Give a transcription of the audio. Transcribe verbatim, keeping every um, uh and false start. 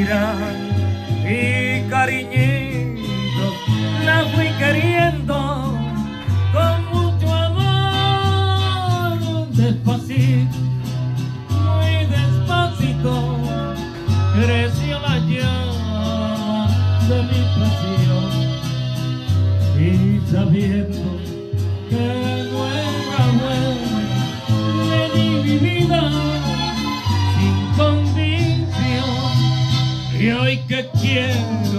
mentira y cariñito la fui queriendo con mucho amor, despacito, muy despacito creció la llama de mi pasión, y sabiendo que no era bueno le di mi vida sin condición, y hoy que quiero